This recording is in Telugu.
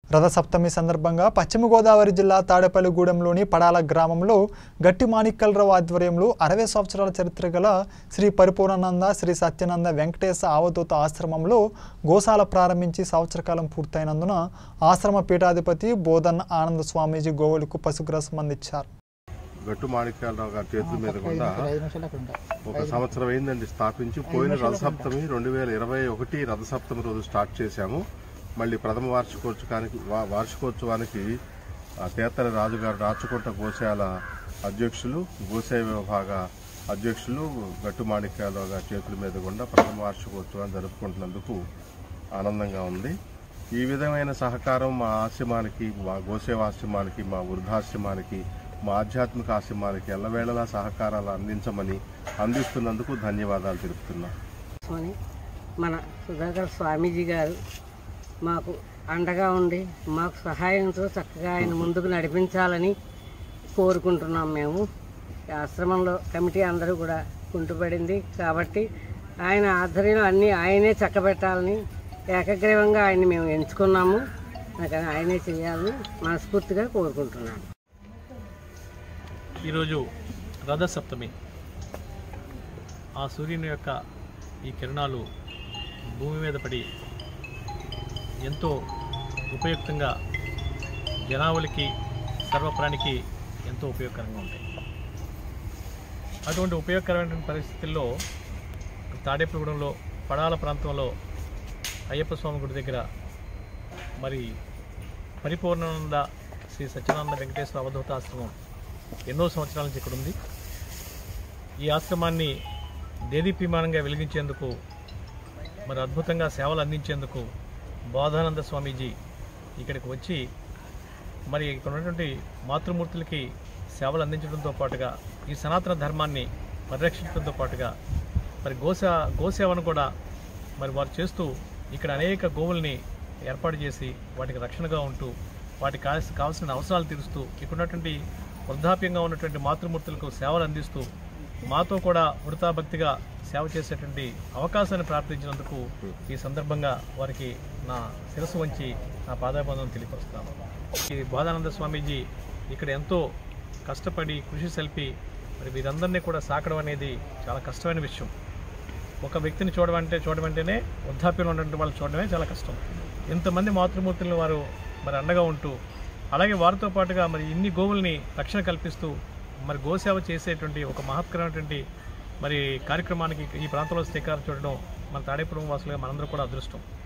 రథసప్తమి సందర్భంగా పశ్చిమ గోదావరి జిల్లా తాడేపల్లిగూడెంలోని పడాల గ్రామంలో గట్టి మాణిక్యాలరావు ఆధ్వర్యంలో 60 సంవత్సరాల చరిత్ర గల శ్రీ పరిపూర్ణానంద శ్రీ సత్యానంద వెంకటేశ అవధూత ఆశ్రమంలో గోశాల ప్రారంభించి సంవత్సరకాలం పూర్తయినందున ఆశ్రమ పీఠాధిపతి బోధన్ ఆనంద స్వామీజీ గోవులకు పశుగ్రాసం అందించారు. గట్టు మాణిక్యాలరావు గారి చేతుల మీద కూడా ఒక సంవత్సరం అయిందండి స్థాపించి. పోయిన రథసప్తమి 2021 రథసప్తమి రోజు స్టార్ట్ చేశాము. మళ్ళీ ప్రథమ వార్షికోత్సవానికి తేతరి రాజుగారు రాచకోట గోశాల అధ్యక్షులు గోసేవ విభాగ అధ్యక్షులు గట్టు మాణిక్యాలరావు గారి చేతుల మీద కూడా ప్రథమ వార్షికోత్సవాన్ని జరుపుకుంటున్నందుకు ఆనందంగా ఉంది. ఈ విధమైన సహకారం మా ఆశ్రమానికి, మా గోసేవ ఆశ్రమానికి, మా వృద్ధాశ్రమానికి, మా ఆధ్యాత్మిక ఆశ్రమానికి ఎల్లవేళలా సహకారాలు అందిస్తున్నందుకు ధన్యవాదాలు తెలుపుతున్నా. మన సుధాకర్ స్వామీజీ గారు మాకు అండగా ఉండి మాకు సహాయంతో చక్కగా ఆయన ముందుకు నడిపించాలని కోరుకుంటున్నాం. మేము ఆశ్రమంలో కమిటీ అందరూ కూడా కుంటుపడింది కాబట్టి ఆయన ఆధ్వర్యంలో అన్నీ ఆయనే చక్కబెట్టాలని ఏకగ్రీవంగా ఆయన్ని మేము ఎంచుకున్నాము. ఆయనే చేయాలని మనస్ఫూర్తిగా కోరుకుంటున్నాను. ఈరోజు రథసప్తమి. ఆ సూర్యుని యొక్క ఈ కిరణాలు భూమి మీద పడి ఎంతో ఉపయుక్తంగా జనావళికి, సర్వప్రాణికి ఎంతో ఉపయోగకరంగా ఉంటాయి. అటువంటి ఉపయోగకరమైన పరిస్థితుల్లో తాడేపల్లిగూడెంలో పడాల ప్రాంతంలో అయ్యప్ప స్వామి గుడి దగ్గర మరి పరిపూర్ణానంద శ్రీ సత్యానంద వెంకటేశ్వర అవధూత ఆశ్రమం ఎన్నో సంవత్సరాల నుంచి ఇక్కడ ఉంది. ఈ ఆశ్రమాన్ని దేదీప్యమానంగా వెలిగించేందుకు, మరి అద్భుతంగా సేవలు అందించేందుకు బోధానంద స్వామీజీ ఇక్కడికి వచ్చి మరి ఇక్కడ ఉన్నటువంటి మాతృమూర్తులకి సేవలు అందించడంతో పాటుగా ఈ సనాతన ధర్మాన్ని పరిరక్షించడంతో పాటుగా మరి గోసేవను కూడా మరి వారు చేస్తూ ఇక్కడ అనేక గోవుల్ని ఏర్పాటు చేసి వాటికి రక్షణగా ఉంటూ వాటికి కావాల్సిన అవసరాలు తీరుస్తూ ఇక్కడ ఉన్నటువంటి వృద్ధాప్యంగా ఉన్నటువంటి మాతృమూర్తులకు సేవలు అందిస్తూ మాతో కూడా వృతాభక్తిగా సేవ చేసేటువంటి అవకాశాన్ని ప్రార్థించినందుకు ఈ సందర్భంగా వారికి నా శిరస్సు వంచి నా పాదాబంధం తెలియపరుస్తాను. ఈ బోధానంద స్వామీజీ ఇక్కడ ఎంతో కష్టపడి కృషి సల్పి మరి వీరందరినీ కూడా సాకడం అనేది చాలా కష్టమైన విషయం. ఒక వ్యక్తిని చూడమంటేనే వృద్ధాప్యంలో ఉన్నటువంటి వాళ్ళు చూడడమే చాలా కష్టం. ఇంతమంది మాతృమూర్తులను వారు మరి అండగా ఉంటూ అలాగే వారితో పాటుగా మరి ఇన్ని గోవుల్ని రక్షణ కల్పిస్తూ మరి గోసేవ చేసేటువంటి ఒక మహత్కరమైనటువంటి మరి కార్యక్రమానికి ఈ ప్రాంతంలో శ్రీకారం చుట్టడం మన తాడేపురం వాసులుగా మనందరూ కూడా అదృష్టం.